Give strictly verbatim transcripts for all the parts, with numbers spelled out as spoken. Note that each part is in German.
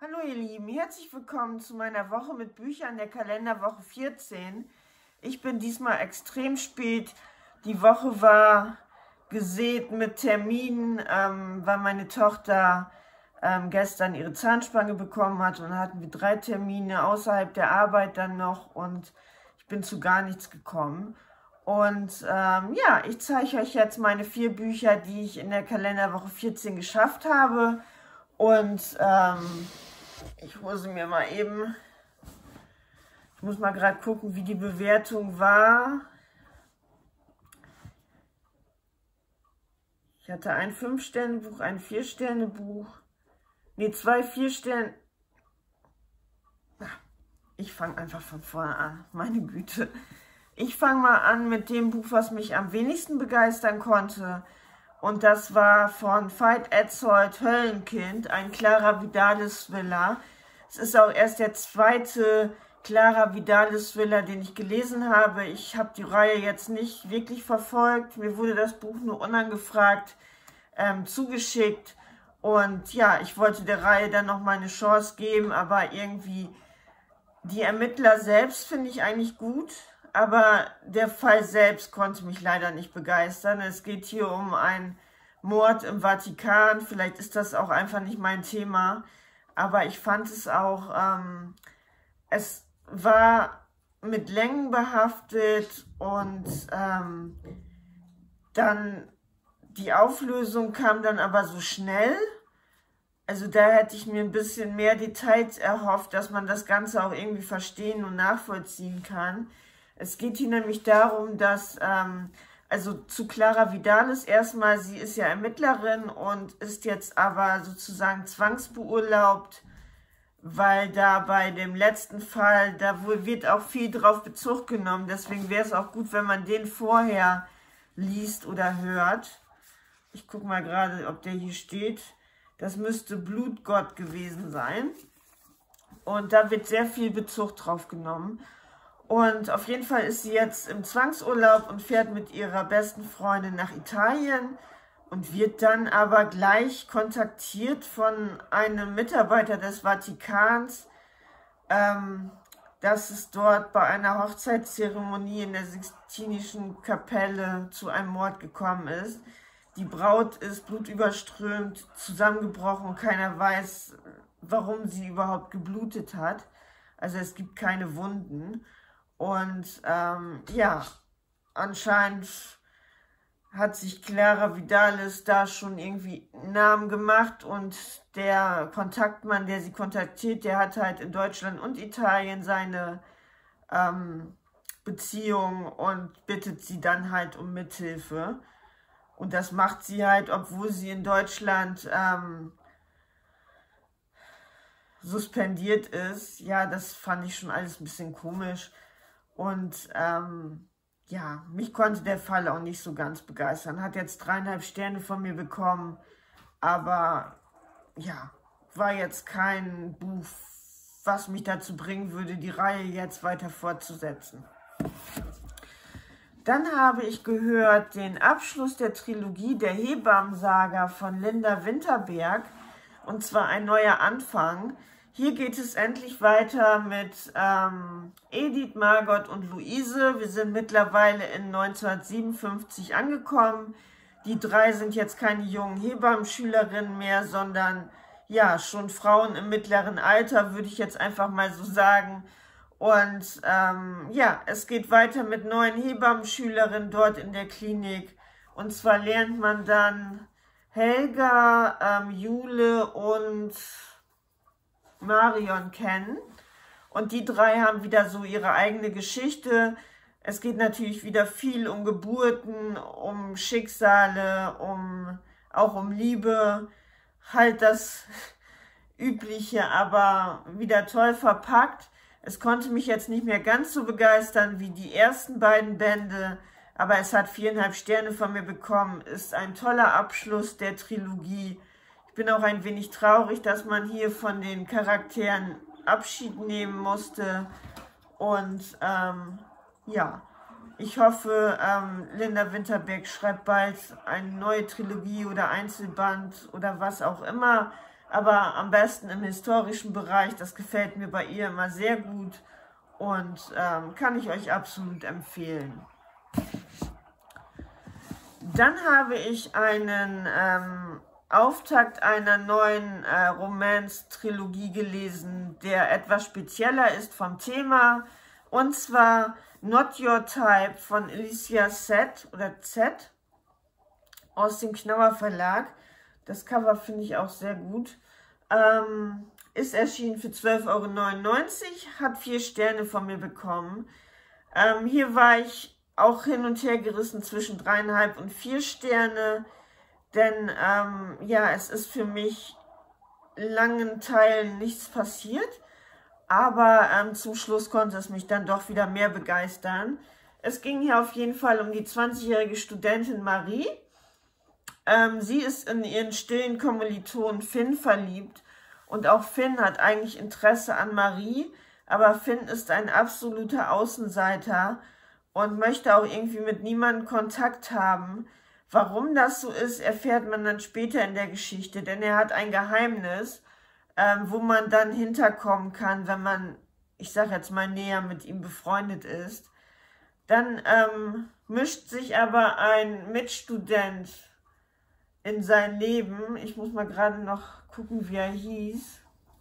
Hallo ihr Lieben, herzlich willkommen zu meiner Woche mit Büchern der Kalenderwoche vierzehn. Ich bin diesmal extrem spät. Die Woche war gesät mit Terminen, ähm, weil meine Tochter ähm, gestern ihre Zahnspange bekommen hat, und dann hatten wir drei Termine außerhalb der Arbeit dann noch und ich bin zu gar nichts gekommen. Und ähm, ja, ich zeige euch jetzt meine vier Bücher, die ich in der Kalenderwoche vierzehn geschafft habe. Und ähm, ich hole sie mir mal eben. Ich muss mal gerade gucken, wie die Bewertung war. Ich hatte ein fünf-Sterne-Buch, ein vier-Sterne-Buch. Ne, zwei vier-Sterne. Ich fange einfach von vorne an. Meine Güte. Ich fange mal an mit dem Buch, was mich am wenigsten begeistern konnte. Und das war von Veit Etzold, Höllenkind, ein Clara Vidalis Thriller. Es ist auch erst der zweite Clara Vidalis Thriller, den ich gelesen habe. Ich habe die Reihe jetzt nicht wirklich verfolgt. Mir wurde das Buch nur unangefragt ähm, zugeschickt. Und ja, ich wollte der Reihe dann noch mal eine Chance geben, aber irgendwie die Ermittler selbst finde ich eigentlich gut. Aber der Fall selbst konnte mich leider nicht begeistern. Es geht hier um einen Mord im Vatikan. Vielleicht ist das auch einfach nicht mein Thema. Aber ich fand es auch, ähm, es war mit Längen behaftet und ähm, dann die Auflösung kam dann aber so schnell. Also da hätte ich mir ein bisschen mehr Details erhofft, dass man das Ganze auch irgendwie verstehen und nachvollziehen kann. Es geht hier nämlich darum, dass, ähm, also zu Clara Vidalis erstmal, sie ist ja Ermittlerin und ist jetzt aber sozusagen zwangsbeurlaubt, weil da bei dem letzten Fall, da wird auch viel drauf Bezug genommen. Deswegen wäre es auch gut, wenn man den vorher liest oder hört. Ich gucke mal gerade, ob der hier steht. Das müsste Blutgott gewesen sein. Und da wird sehr viel Bezug drauf genommen. Und auf jeden Fall ist sie jetzt im Zwangsurlaub und fährt mit ihrer besten Freundin nach Italien und wird dann aber gleich kontaktiert von einem Mitarbeiter des Vatikans, ähm, dass es dort bei einer Hochzeitszeremonie in der Sixtinischen Kapelle zu einem Mord gekommen ist. Die Braut ist blutüberströmt, zusammengebrochen und keiner weiß, warum sie überhaupt geblutet hat. Also es gibt keine Wunden. Und ähm, ja, anscheinend hat sich Clara Vidalis da schon irgendwie einen Namen gemacht und der Kontaktmann, der sie kontaktiert, der hat halt in Deutschland und Italien seine ähm, Beziehung und bittet sie dann halt um Mithilfe. Und das macht sie halt, obwohl sie in Deutschland ähm, suspendiert ist. Ja, das fand ich schon alles ein bisschen komisch. Und ähm, ja, mich konnte der Fall auch nicht so ganz begeistern. Hat jetzt dreieinhalb Sterne von mir bekommen, aber ja, war jetzt kein Buch, was mich dazu bringen würde, die Reihe jetzt weiter fortzusetzen. Dann habe ich gehört den Abschluss der Trilogie der Hebammensaga von Linda Winterberg, und zwar ein neuer Anfang. Hier geht es endlich weiter mit ähm, Edith, Margot und Luise. Wir sind mittlerweile in neunzehnhundertsiebenundfünfzig angekommen. Die drei sind jetzt keine jungen Hebammenschülerinnen mehr, sondern ja, schon Frauen im mittleren Alter, würde ich jetzt einfach mal so sagen. Und ähm, ja, es geht weiter mit neuen Hebammenschülerinnen dort in der Klinik. Und zwar lernt man dann Helga, ähm, Jule und Marion kennen. Und die drei haben wieder so ihre eigene Geschichte. Es geht natürlich wieder viel um Geburten, um Schicksale, um auch um Liebe. Halt das Übliche, aber wieder toll verpackt. Es konnte mich jetzt nicht mehr ganz so begeistern wie die ersten beiden Bände, aber es hat viereinhalb Sterne von mir bekommen. Ist ein toller Abschluss der Trilogie. Ich bin auch ein wenig traurig, dass man hier von den Charakteren Abschied nehmen musste. Und ähm, ja, ich hoffe, ähm, Linda Winterberg schreibt bald eine neue Trilogie oder Einzelband oder was auch immer. aber am besten im historischen Bereich. Das gefällt mir bei ihr immer sehr gut und ähm, kann ich euch absolut empfehlen. Dann habe ich einen ähm, Auftakt einer neuen äh, Romance-Trilogie gelesen, der etwas spezieller ist vom Thema, und zwar Not Your Type von Alicia Z oder Z aus dem Knauer Verlag. Das Cover finde ich auch sehr gut. Ähm, ist erschienen für zwölf Euro neunundneunzig, hat vier Sterne von mir bekommen. Ähm, hier war ich auch hin und her gerissen zwischen dreieinhalb und vier Sterne, denn ähm, ja, es ist für mich langen Teilen nichts passiert, aber ähm, zum Schluss konnte es mich dann doch wieder mehr begeistern. Es ging hier auf jeden Fall um die zwanzigjährige Studentin Marie. Ähm, sie ist in ihren stillen Kommiliton Finn verliebt und auch Finn hat eigentlich Interesse an Marie, aber Finn ist ein absoluter Außenseiter und möchte auch irgendwie mit niemandem Kontakt haben. Warum das so ist, erfährt man dann später in der Geschichte, denn er hat ein Geheimnis, ähm, wo man dann hinterkommen kann, wenn man, ich sage jetzt mal, näher mit ihm befreundet ist. Dann ähm, mischt sich aber ein Mitstudent in sein Leben. Ich muss mal gerade noch gucken, wie er hieß.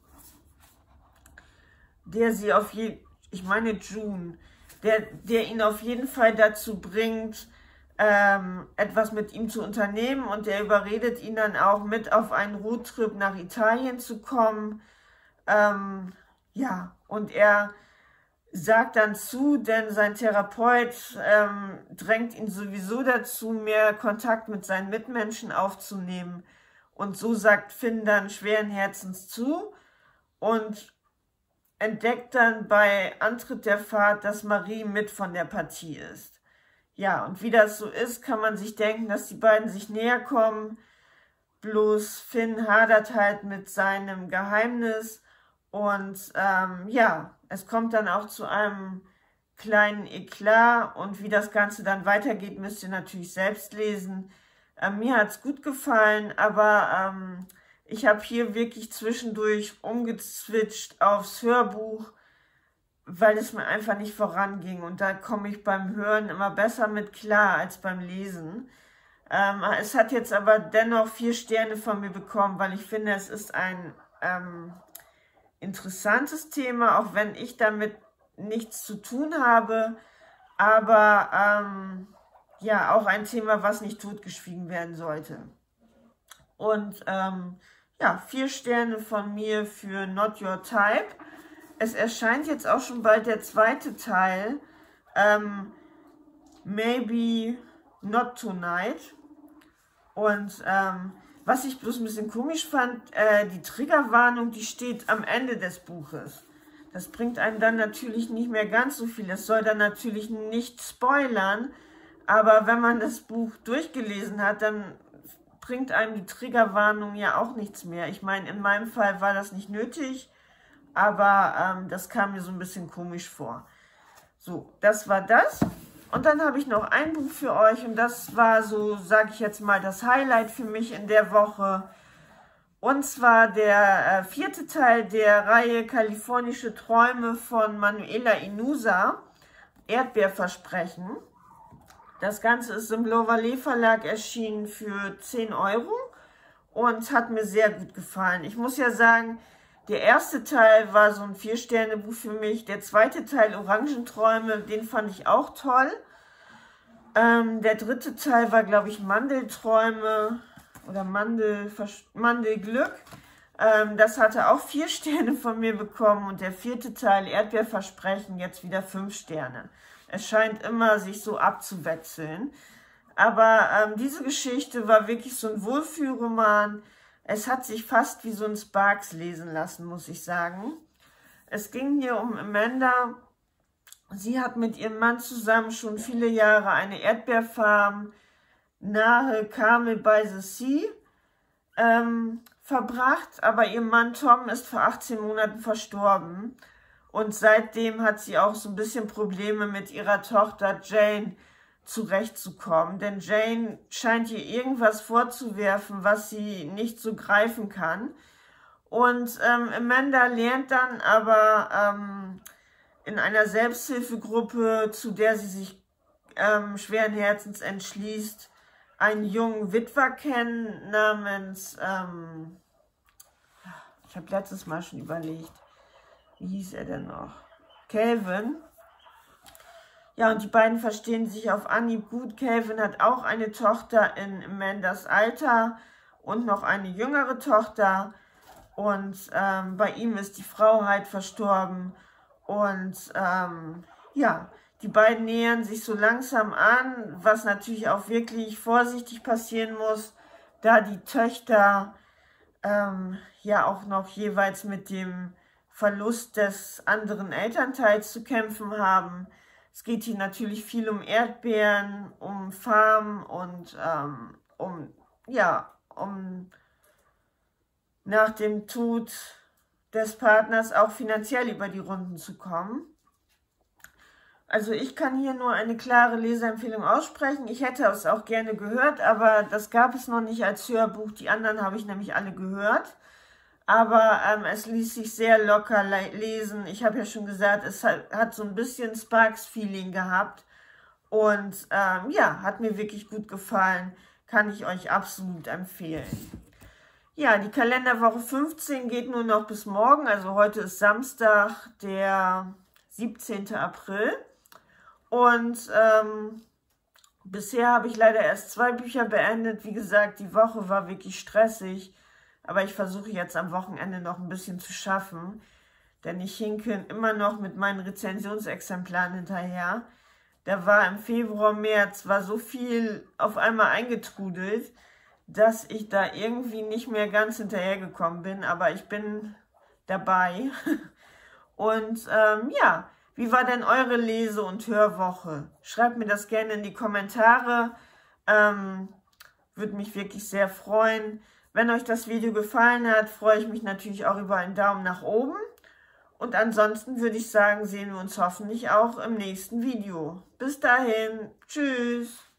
Der sie auf jeden, ich meine June, der, der ihn auf jeden Fall dazu bringt, ähm, etwas mit ihm zu unternehmen, und der überredet ihn dann auch mit auf einen Roadtrip nach Italien zu kommen. Ähm, ja, und er sagt dann zu, denn sein Therapeut ähm, drängt ihn sowieso dazu, mehr Kontakt mit seinen Mitmenschen aufzunehmen. Und so sagt Finn dann schweren Herzens zu und entdeckt dann bei Antritt der Fahrt, dass Marie mit von der Partie ist. Ja, und wie das so ist, kann man sich denken, dass die beiden sich näher kommen. Bloß Finn hadert halt mit seinem Geheimnis. Und ähm, ja, es kommt dann auch zu einem kleinen Eklat. Und wie das Ganze dann weitergeht, müsst ihr natürlich selbst lesen. Ähm, mir hat es gut gefallen, aber ähm, ich habe hier wirklich zwischendurch umgezwitscht aufs Hörbuch, weil es mir einfach nicht voranging. Und da komme ich beim Hören immer besser mit klar als beim Lesen. Ähm, es hat jetzt aber dennoch vier Sterne von mir bekommen, weil ich finde, es ist ein ähm, interessantes Thema, auch wenn ich damit nichts zu tun habe. Aber ähm, ja, auch ein Thema, was nicht totgeschwiegen werden sollte. Und ähm, ja, vier Sterne von mir für Not Your Type. Es erscheint jetzt auch schon bald der zweite Teil, ähm, Maybe Not Tonight. Und ähm, was ich bloß ein bisschen komisch fand, äh, die Triggerwarnung, die steht am Ende des Buches. Das bringt einem dann natürlich nicht mehr ganz so viel. Es soll dann natürlich nicht spoilern, aber wenn man das Buch durchgelesen hat, dann bringt einem die Triggerwarnung ja auch nichts mehr. Ich meine, in meinem Fall war das nicht nötig, aber ähm, das kam mir so ein bisschen komisch vor. So, das war das. Und dann habe ich noch ein Buch für euch und das war so, sage ich jetzt mal, das Highlight für mich in der Woche. Und zwar der äh, vierte Teil der Reihe Kalifornische Träume von Manuela Inusa, Erdbeerversprechen. Das Ganze ist im Lovalet Verlag erschienen für zehn Euro und hat mir sehr gut gefallen. Ich muss ja sagen, der erste Teil war so ein Vier-Sterne-Buch für mich. Der zweite Teil, Orangenträume, den fand ich auch toll. Ähm, der dritte Teil war, glaube ich, Mandelträume oder Mandel, Mandelglück. Ähm, das hatte auch vier Sterne von mir bekommen. Und der vierte Teil, Erdbeerversprechen, jetzt wieder fünf Sterne. Es scheint immer, sich so abzuwechseln. Aber ähm, diese Geschichte war wirklich so ein Wohlfühlroman. Es hat sich fast wie so ein Sparks lesen lassen, muss ich sagen. Es ging hier um Amanda. Sie hat mit ihrem Mann zusammen schon viele Jahre eine Erdbeerfarm nahe Carmel by the Sea ähm, verbracht. Aber ihr Mann Tom ist vor achtzehn Monaten verstorben. Und seitdem hat sie auch so ein bisschen Probleme mit ihrer Tochter Jane zurechtzukommen. Denn Jane scheint ihr irgendwas vorzuwerfen, was sie nicht so greifen kann. Und ähm, Amanda lernt dann aber ähm, in einer Selbsthilfegruppe, zu der sie sich ähm, schweren Herzens entschließt, einen jungen Witwer kennen namens, ähm, ich habe letztes Mal schon überlegt, wie hieß er denn noch? Calvin. Ja, und die beiden verstehen sich auf Anhieb gut. Calvin hat auch eine Tochter in Amandas Alter und noch eine jüngere Tochter. Und ähm, bei ihm ist die Frau halt verstorben. Und ähm, ja, die beiden nähern sich so langsam an, was natürlich auch wirklich vorsichtig passieren muss, da die Töchter ähm, ja auch noch jeweils mit dem Verlust des anderen Elternteils zu kämpfen haben. Es geht hier natürlich viel um Erdbeeren, um Farm und ähm, um, ja, um nach dem Tod des Partners auch finanziell über die Runden zu kommen. Also ich kann hier nur eine klare Leseempfehlung aussprechen. Ich hätte es auch gerne gehört, aber das gab es noch nicht als Hörbuch. Die anderen habe ich nämlich alle gehört. Aber ähm, es ließ sich sehr locker le lesen. Ich habe ja schon gesagt, es hat, hat so ein bisschen Sparks-Feeling gehabt. Und ähm, ja, hat mir wirklich gut gefallen. Kann ich euch absolut empfehlen. Ja, die Kalenderwoche fünfzehn geht nur noch bis morgen. Also heute ist Samstag, der siebzehnte April. Und ähm, bisher habe ich leider erst zwei Bücher beendet. Wie gesagt, die Woche war wirklich stressig. Aber ich versuche jetzt am Wochenende noch ein bisschen zu schaffen. Denn ich hinke immer noch mit meinen Rezensionsexemplaren hinterher. Da war im Februar, März, war so viel auf einmal eingetrudelt, dass ich da irgendwie nicht mehr ganz hinterhergekommen bin. Aber ich bin dabei. Und ähm, ja, wie war denn eure Lese- und Hörwoche? Schreibt mir das gerne in die Kommentare. Ähm, würde mich wirklich sehr freuen. Wenn euch das Video gefallen hat, freue ich mich natürlich auch über einen Daumen nach oben. Und ansonsten würde ich sagen, sehen wir uns hoffentlich auch im nächsten Video. Bis dahin, tschüss!